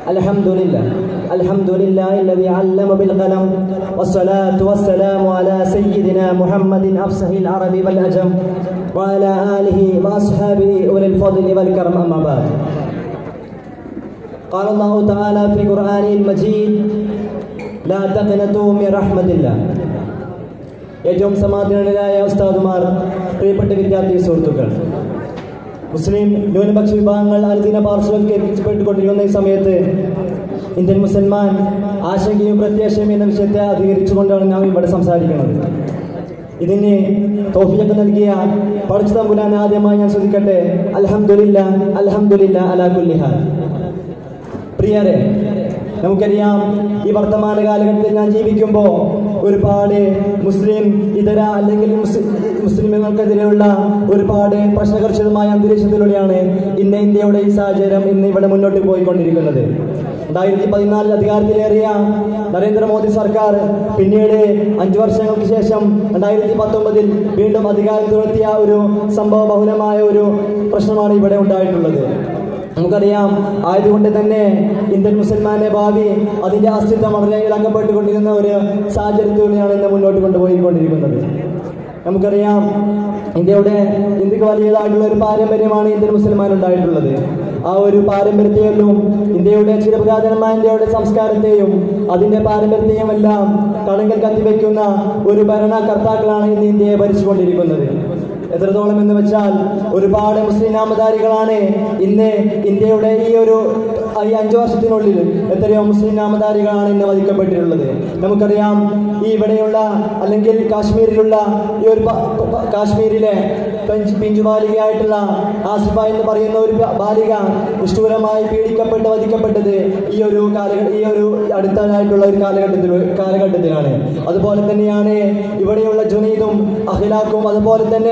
الحمد لله الذي علم بالقلم والصلاة والسلام على سيدنا محمد أفصح العرب والأجم وعلى آله وأصحابه أولي الفضل والكرم أما بعد. قال الله تعالى في قرآنه المجيد لا تقنطوا من رحمة الله. ഏറ്റവും സമാധാനരായ ഉസ്താദുമാർ, പ്രിയപ്പെട്ട വിദ്യാർത്ഥി സുഹൃത്തുക്കൾ, മുസ്ലിം ന്യൂനപക്ഷ വിഭാഗങ്ങൾ അനുദിന പാർശ്വവൽക്കരിക്കപ്പെട്ടുകൊണ്ടിരിക്കുന്ന ഈ സമയത്ത് ഇന്ത്യൻ മുസൽമാൻ ആശങ്കയും പ്രത്യാശയും എന്ന വിഷയത്തെ അധികരിച്ചുകൊണ്ടാണ് നാം ഇവിടെ സംസാരിക്കുന്നത്. ഇതിന് തൗഫീഖ് നൽകിയ പടച്ച തമ്പുരാൻ ആദ്യമായി ഞാൻ ശ്രദ്ധിക്കട്ടെ. അൽഹംദുലില്ലാ അലാ കുല്ലി ഹാൽ. പ്രിയരെ, നമുക്കറിയാം, ഈ വർത്തമാന കാലഘട്ടത്തിൽ ഞാൻ ജീവിക്കുമ്പോൾ ഒരുപാട് മുസ്ലിം ഇതര അല്ലെങ്കിൽ മുസ്ലിമുകൾക്കെതിരെയുള്ള ഒരുപാട് പ്രശ്നകർഷിതമായ അന്തരീക്ഷത്തിലൂടെയാണ് ഇന്ന് ഇന്ത്യയുടെ ഈ സാഹചര്യം ഇന്ന് ഇവിടെ മുന്നോട്ട് പോയിക്കൊണ്ടിരിക്കുന്നത്. 2014 അധികാരത്തിലേറിയ നരേന്ദ്രമോദി സർക്കാർ പിന്നീട് 5 വർഷങ്ങൾക്ക് ശേഷം 2019 വീണ്ടും അധികാരം തുറത്തിയ ഒരു സംഭവ ബഹുലമായ ഒരു പ്രശ്നമാണ് ഇവിടെ ഉണ്ടായിട്ടുള്ളത്. നമുക്കറിയാം, ആയതുകൊണ്ട് തന്നെ ഇന്ത്യൻ മുസൽമാന്റെ ഭാവി, അതിന്റെ അസ്തിത്വം വളരെ ഇളങ്കപ്പെട്ടുകൊണ്ടിരുന്ന ഒരു സാഹചര്യത്തിലൂടെയാണ് ഇന്ന് മുന്നോട്ട് കൊണ്ടുപോയിക്കൊണ്ടിരിക്കുന്നത്. നമുക്കറിയാം, ഇന്ത്യക്ക് വലിയതായിട്ടുള്ള ഒരു പാരമ്പര്യമാണ് ഇന്ത്യൻ മുസൽമാൻ ഉണ്ടായിട്ടുള്ളത്. ആ ഒരു പാരമ്പര്യത്തെയും ഇന്ത്യയുടെ ചിരപുരാതനമായ ഇന്ത്യയുടെ സംസ്കാരത്തെയും അതിന്റെ പാരമ്പര്യത്തെയും എല്ലാം കളങ്കൽ കത്തിവെക്കുന്ന ഒരു ഭരണകർത്താക്കളാണ് ഇന്ന് ഇന്ത്യയെ ഭരിച്ചുകൊണ്ടിരിക്കുന്നത്. എത്രത്തോളം എന്ന് വെച്ചാൽ ഒരുപാട് മുസ്ലിം നാമധാരികളാണ് ഇന്ന് ഇന്ത്യയുടെ ഈ 5 വർഷത്തിനുള്ളിൽ എത്രയോ മുസ്ലിം നാമധാരികളാണ് ഇന്ന് വധിക്കപ്പെട്ടിട്ടുള്ളത്. നമുക്കറിയാം, ഈ ഇവിടെയുള്ള അല്ലെങ്കിൽ കാശ്മീരിലുള്ള കാശ്മീരിലെ പിഞ്ചു ബാലികയായിട്ടുള്ള ആസിഫ എന്ന് പറയുന്ന ഒരു ബാലിക നിഷ്ഠൂരമായി പീഡിക്കപ്പെട്ട് വധിക്കപ്പെട്ടത് ഈ ഒരു അടുത്തതായിട്ടുള്ള ഒരു കാലഘട്ടത്തിലാണ്. അതുപോലെ തന്നെയാണ് ഇവിടെയുള്ള ജുനൈദും അഖിലാഖും അതുപോലെ തന്നെ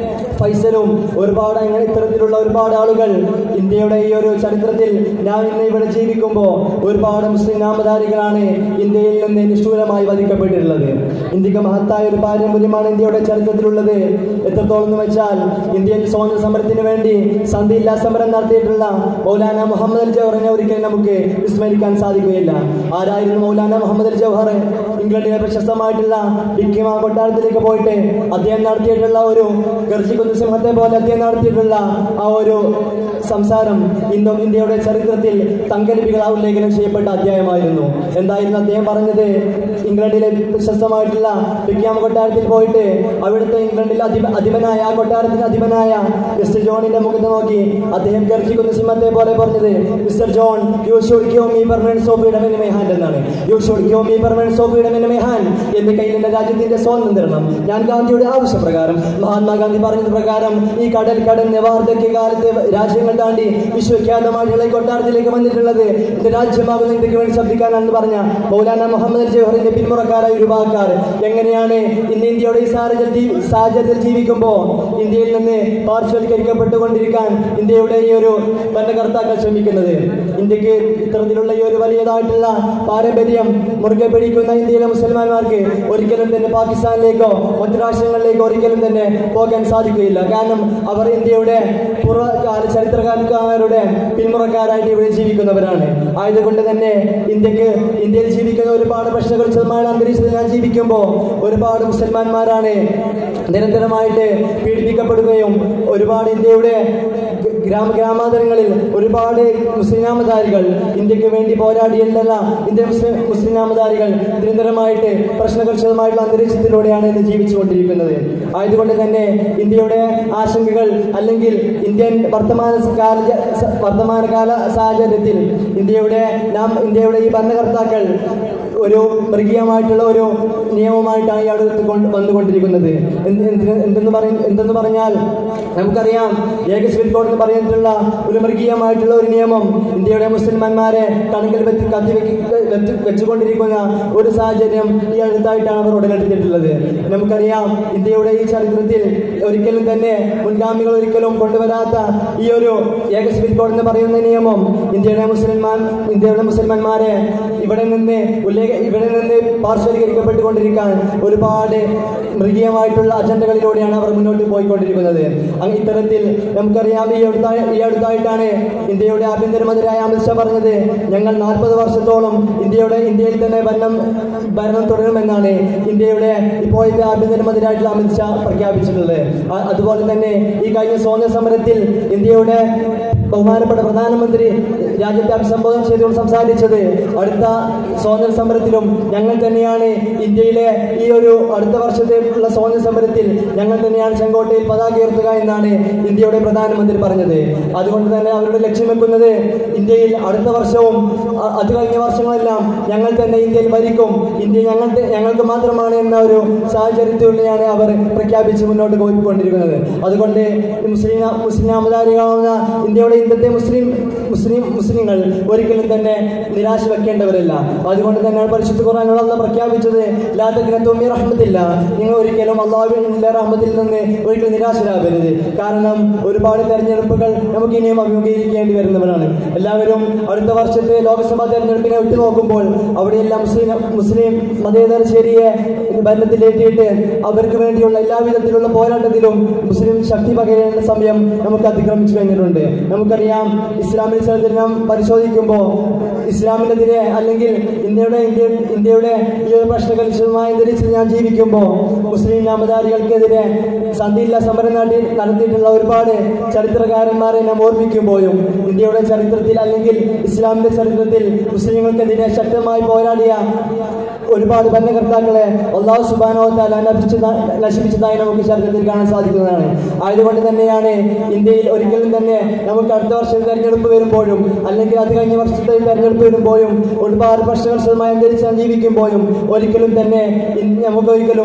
ഫൈസലും ഒരുപാട് ഇത്തരത്തിലുള്ള ഒരുപാട് ആളുകൾ ഇന്ത്യയുടെ ഈ ഒരു ചരിത്രത്തിൽ ഞാൻ ഇന്ന് ഇവിടെ ജീവിക്കുമ്പോൾ ഒരുപാട് മുസ്ലിം നാമധാരികളാണ് ഇന്ത്യയിൽ നിന്ന് നിഷ്ഠൂരമായി വധിക്കപ്പെട്ടിട്ടുള്ളത്. ഇന്ത്യക്ക് മഹത്തായ ഒരു പാരമ്പര്യമാണ് ഇന്ത്യയുടെ ചരിത്രത്തിലുള്ളത്. എത്രത്തോളം എന്ന് വെച്ചാൽ ഇന്ത്യൻ സ്വാതന്ത്ര്യ സമരത്തിന് വേണ്ടി സന്ധിയില്ലാ സമരം നടത്തിയിട്ടുള്ള മൗലാന മുഹമ്മദ് അൽ ജൗഹറിനെ ഒരിക്കലും നമുക്ക് വിസ്മരിക്കാൻ സാധിക്കുകയില്ല. ആരായിരുന്നു മൗലാന മുഹമ്മദ് അൽ ജൗഹർ? ഇംഗ്ലണ്ടിലെ പ്രശസ്തമായിട്ടുള്ള ബിക്കിമ കൊട്ടാരത്തിലേക്ക് പോയിട്ട് അദ്ദേഹം നടത്തിയിട്ടുള്ള ഒരു ഗർജിക്കുന്ന സിംഹത്തെ പോലെ അദ്ദേഹം നടത്തിയിട്ടുള്ള ആ ഒരു സംസാരം ഇന്നും ഇന്ത്യയുടെ ചരിത്രത്തിൽ തങ്കലിപികൾ ഉല്ലേഖനം ചെയ്യപ്പെട്ട അധ്യായമായിരുന്നു. എന്തായിരുന്നു അദ്ദേഹം പറഞ്ഞത്? ഇംഗ്ലണ്ടിലെ പ്രശസ്തമായിട്ടുള്ള ബിക്കിമ കൊട്ടാരത്തിൽ പോയിട്ട് അവിടുത്തെ ഇംഗ്ലണ്ടിൽ അധിപനായ ആ കൊട്ടാരത്തിന് അധിപനായ മിസ്റ്റർ ജോണിന്റെ മുഖത്ത് നോക്കി അദ്ദേഹം ഗർജിക്കുന്ന സിംഹത്തെ പോലെ പറഞ്ഞത്, mister John, you should give me permanent of freedom in my hand എന്നാണ്. You should give me permanent of freedom in my hand. എന്റെ കയ്യിൽ എന്റെ രാജ്യത്തിന്റെ സ്വാതന്ത്ര്യം ഞാൻ ഗാന്ധിയുടെ ആവശ്യപ്രകാരം, മഹാത്മാഗാന്ധി പറഞ്ഞത് പ്രകാരം ഈ കടന്ന് വാർദ്ധക്യ കാലത്ത് രാജ്യങ്ങൾ താണ്ടി വിശ്വവിഖ്യാതമായിട്ടുള്ള ഈ കൊട്ടാരത്തിലേക്ക് വന്നിട്ടുള്ളത് എന്റെ രാജ്യമാകുന്ന ഇന്ത്യക്ക് വേണ്ടി ശബ്ദിക്കാനാണെന്ന് പറഞ്ഞ മൗലാന മുഹമ്മദ് ജവഹറിന്റെ പിന്മുറക്കാരായ ഒരു വാക്കാർ എങ്ങനെയാണ് ഇന്ന് ഇന്ത്യയുടെ ഈ സാഹചര്യത്തിൽ ജീവിക്കുമ്പോൾ ഇന്ത്യയിൽ നിന്ന് പാർശ്വവൽക്കരിക്കപ്പെട്ടുകൊണ്ടിരിക്കാൻ ഇന്ത്യയുടെ ഈ ഒരു ഭരണകർത്താക്കൾ ശ്രമിക്കുന്നത്? ഇന്ത്യക്ക് ഇത്തരത്തിലുള്ള ഈ ഒരു വലിയതായിട്ടുള്ള പാരമ്പര്യം മുറുകെ പിടിക്കുന്ന ഇന്ത്യയിലെ മുസൽമാന്മാർക്ക് ഒരിക്കലും തന്നെ പാകിസ്ഥാനിലേക്കോ മറ്റു രാഷ്ട്രങ്ങളിലേക്കോ ഒരിക്കലും തന്നെ പോകാൻ സാധിക്കുകയില്ല. കാരണം അവർ ഇന്ത്യയുടെ പൂർവ്വകാല ചരിത്രകാരന്മാരുടെ പിന്മുറക്കാരായിട്ട് ഇവിടെ ജീവിക്കുന്നവരാണ്. ആയതുകൊണ്ട് തന്നെ ഇന്ത്യയിൽ ജീവിക്കുന്ന ഒരുപാട് പ്രശ്നകർഷിതമായ അന്തരീക്ഷത്തിൽ ഞാൻ ജീവിക്കുമ്പോൾ ഒരുപാട് മുസൽമാന്മാരാണ് നിരന്തരമായിട്ട് പീഡിപ്പിക്കപ്പെടുകയും ഒരുപാട് ഇന്ത്യയുടെ ഗ്രാമാന്തരങ്ങളിൽ ഒരുപാട് മുസ്ലിം നാമധാരികൾ ഇന്ത്യക്ക് വേണ്ടി പോരാടിയല്ല ഇന്ത്യൻ മുസ്ലിം നാമധാരികൾ നിരന്തരമായിട്ട് പ്രശ്നകർഷിതമായിട്ടുള്ള അന്തരീക്ഷത്തിലൂടെയാണ് ഇന്ന് ജീവിച്ചുകൊണ്ടിരിക്കുന്നത്. ആയതുകൊണ്ട് തന്നെ ഇന്ത്യയുടെ ആശങ്കകൾ അല്ലെങ്കിൽ വർത്തമാനകാല സാഹചര്യത്തിൽ ഇന്ത്യയുടെ ഈ ഭരണകർത്താക്കൾ ഒരു മൃഗീയമായിട്ടുള്ള ഒരു നിയമമായിട്ടാണ് ഈ അടുത്ത് വന്നുകൊണ്ടിരിക്കുന്നത്. എന്തെന്ന് പറഞ്ഞാൽ നമുക്കറിയാം, ഏകസ്വീറ്റ് കോഡ് എന്ന് പറഞ്ഞിട്ടുള്ള ഒരു മൃഗീയമായിട്ടുള്ള ഒരു നിയമം ഇന്ത്യയുടെ മുസ്ലിംമാരെ കണക്കിൽ വെച്ചുകൊണ്ടിരിക്കുന്ന ഒരു സാഹചര്യം ഈ അടുത്തായിട്ടാണ് അവർ ഉടലെടുത്തിട്ടുള്ളത്. നമുക്കറിയാം, ഇന്ത്യയുടെ ഈ ചരിത്രത്തിൽ ഒരിക്കലും ഒരിക്കലും തന്നെ മുൻഗാമികൾ ഒരിക്കലും കൊണ്ടുവരാത്ത ഈ ഒരു ഏക സിവിൽ കോഡ് എന്ന് പറയുന്ന നിയമം ഇന്ത്യയുടെ മുസൽമാന്മാരെ ഇവിടെ നിന്ന് പാർശ്വവൽക്കരിക്കപ്പെട്ടുകൊണ്ടിരിക്കാൻ ഒരുപാട് മൃഗീയമായിട്ടുള്ള അജണ്ടകളിലൂടെയാണ് അവർ മുന്നോട്ട് പോയിക്കൊണ്ടിരിക്കുന്നത്. ഇത്തരത്തിൽ നമുക്കറിയാം, ഈ അടുത്തായിട്ടാണ് ഇന്ത്യയുടെ ആഭ്യന്തരമന്ത്രിയായ അമിത്ഷാ പറഞ്ഞത്, ഞങ്ങൾ 40 വർഷത്തോളം ഇന്ത്യയിൽ തന്നെ ഭരണം തുടരുമെന്നാണ് ഇന്ത്യയുടെ ഇപ്പോഴത്തെ ആഭ്യന്തരമന്ത്രിയായിട്ടുള്ള അമിത്ഷാ പ്രഖ്യാപിച്ചിട്ടുള്ളത്. അതുപോലെ തന്നെ ഈ കഴിഞ്ഞ സ്വാതന്ത്ര്യ സമരത്തിൽ ഇന്ത്യയുടെ ബഹുമാനപ്പെട്ട പ്രധാനമന്ത്രി രാജ്യത്തെ അഭിസംബോധന ചെയ്തുകൊണ്ട് സംസാരിച്ചത്, അടുത്ത സ്വാതന്ത്ര്യ സമരത്തിലും ഞങ്ങൾ തന്നെയാണ് ഇന്ത്യയിലെ ഈ ഒരു അടുത്ത വർഷത്തേക്കുള്ള സ്വാതന്ത്ര്യ സമരത്തിൽ ഞങ്ങൾ തന്നെയാണ് ചെങ്കോട്ടയിൽ പതാക ഉയർത്തുക എന്നാണ് ഇന്ത്യയുടെ പ്രധാനമന്ത്രി പറഞ്ഞത്. അതുകൊണ്ട് തന്നെ അവരുടെ ലക്ഷ്യം വെക്കുന്നത് ഇന്ത്യയിൽ അടുത്ത വർഷവും അത് കഴിഞ്ഞ വർഷങ്ങളെല്ലാം ഞങ്ങൾ തന്നെ ഇന്ത്യയിൽ ഭരിക്കും, ഇന്ത്യ ഞങ്ങൾക്ക് മാത്രമാണ് എന്ന ഒരു സാഹചര്യത്തിലൂടെയാണ് അവർ പ്രഖ്യാപിച്ച് മുന്നോട്ട് പോയിക്കൊണ്ടിരിക്കുന്നത്. അതുകൊണ്ട് മുസ്ലിം നാമധാരികളാവുന്ന ഇന്ത്യയുടെ ഇന്നത്തെ മുസ്ലിങ്ങൾ ഒരിക്കലും തന്നെ നിരാശ വെക്കേണ്ടവരല്ല. അതുകൊണ്ട് തന്നെ പരിശുദ്ധ ഖുർആനിൽ അല്ലാഹു പ്രഖ്യാപിച്ചത്, ലാ തഖ്നതു മിൻ റഹ്മത്തില്ലാ, നിങ്ങൾ ഒരിക്കലും അല്ലാഹുവിന്റെ റഹ്മത്തിൽ നിന്ന് ഒരിക്കലും നിരാശരാകരുത്. കാരണം ഒരുപാട് തെരഞ്ഞെടുപ്പുകൾ നമുക്ക് ഇനിയും അഭിമുഖീകരിക്കേണ്ടി വരുന്നവരാണ്. എല്ലാവരും അടുത്ത വർഷത്തെ ലോക്സഭാ തെരഞ്ഞെടുപ്പിനെ ഉറ്റുനോക്കുമ്പോൾ അവിടെയെല്ലാം മുസ്ലിം മതേതര ശരിയെ ഭരണത്തിലേറ്റിയിട്ട് അവർക്ക് വേണ്ടിയുള്ള എല്ലാവിധത്തിലുള്ള പോരാട്ടത്തിലും മുസ്ലിം ശക്തി പകരേണ്ട സമയം നമുക്ക് അതിക്രമിച്ചു കഴിഞ്ഞിട്ടുണ്ട്. നമുക്കറിയാം, ഇസ്ലാമിക ചരിത്രം പരിശോധിക്കുമ്പോൾ ഇസ്ലാമിനെതിരെ അല്ലെങ്കിൽ ഇന്ത്യയുടെ ഈ ഒരു പ്രശ്നകലുഷിതമായ അന്തരീക്ഷത്തിൽ ഞാൻ ജീവിക്കുമ്പോൾ മുസ്ലിം നാമധാരികൾക്കെതിരെ സന്ധിയില്ല സമരം നടത്തിയിട്ടുള്ള ഒരുപാട് ചരിത്രകാരന്മാരെ നാം ഓർമ്മിക്കുമ്പോഴും ഇന്ത്യയുടെ ചരിത്രത്തിൽ അല്ലെങ്കിൽ ഇസ്ലാമിന്റെ ചരിത്രത്തിൽ മുസ്ലിങ്ങൾക്കെതിരെ ശക്തമായി പോരാടിയ ഒരുപാട് ഭരണകർത്താക്കളെ അല്ലാഹു സുബ്ഹാനഹു വ തആല നശിപ്പിച്ചതായി നമുക്ക് ചരിത്രത്തിൽ കാണാൻ സാധിക്കുന്നതാണ്. ആയതുകൊണ്ട് തന്നെയാണ് ഇന്ത്യയിൽ ഒരിക്കലും തന്നെ നമുക്ക് അടുത്ത വർഷത്തെ തെരഞ്ഞെടുപ്പ് വരുമ്പോഴും അല്ലെങ്കിൽ അത് കഴിഞ്ഞ വർഷത്തെ തെരഞ്ഞെടുപ്പ് വരുമ്പോഴും ഒരുപാട് പ്രശ്നകലുഷിതമായ അന്തരീക്ഷം ജീവിക്കുമ്പോഴും ഒരിക്കലും തന്നെ നമുക്ക് ഒരിക്കലും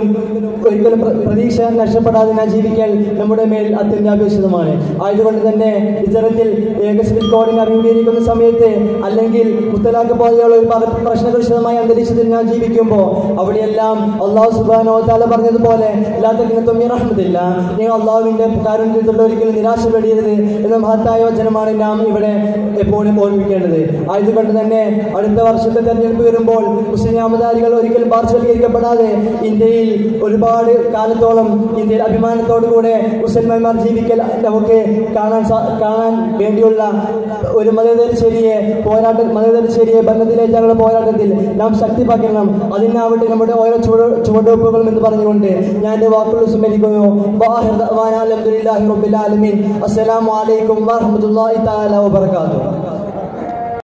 പ്രതീക്ഷ നഷ്ടപ്പെടാതെ ജീവിക്കാൻ നമ്മുടെ മേൽ അത്യന്താപേക്ഷിതമാണ്. ആയതുകൊണ്ട് തന്നെ ഇത്തരത്തിൽ ഏക സിവിൽ കോഡിനെ അഭിമുഖീകരിക്കുന്ന സമയത്ത് അല്ലെങ്കിൽ മുത്തലാഖ് പോലെയുള്ള ഒരു പ്രശ്നകലുഷിതമായ അന്തരീക്ഷത്തിൽ ഞാൻ ജീവിക്കുമ്പോൾ അവിടെയെല്ലാം അല്ലാഹു സുബ്ഹാനഹു വ തആല പറഞ്ഞതുപോലെ, ലാ തഖ്നതു മിൻ റഹ്മത്തില്ലാ, നിങ്ങൾ അല്ലാഹുവിന്റെ കാരുണ്യത്തിൽ ഒരിക്കലും നിരാശപ്പെടരുത് എന്ന മഹത്തായ വചനമാണ് നാം ഇവിടെ എപ്പോഴും ഓർമ്മിക്കേണ്ടത്. ആയതുകൊണ്ട് തന്നെ അടുത്ത വർഷത്തെ തെരഞ്ഞെടുപ്പ് വരുമ്പോൾ മുസ്ലിം നാമധാരികൾ ഒരിക്കലും പാർശ്വവൽക്കരിക്കപ്പെടാതെ ഇന്ത്യയിൽ ഒരുപാട് കാലത്തോളം ഇന്ത്യയിൽ അഭിമാനത്തോടുകൂടെ മുസൽമാന്മാർ ജീവിക്കൽ നമുക്ക് കാണാൻ വേണ്ടിയുള്ള ഒരു മതേതര ശരിയെ ഭരണത്തിലേക്കുള്ള പോരാട്ടത്തിൽ നാം ശക്തി പകരണം. അതിനാവട്ടെ നമ്മുടെ ഓരോ ചുവടുവെപ്പുകളും എന്ന് പറഞ്ഞുകൊണ്ട് ഞാൻ എൻ്റെ വാക്കുകൾ സ്മരിക്കുന്നു. അൽഹംദുലില്ലാഹി റബ്ബിൽ ആലമീൻ. അസ്സലാമു അലൈക്കും വറഹ്മത്തുള്ളാഹി തആല വബറകാതുഹു.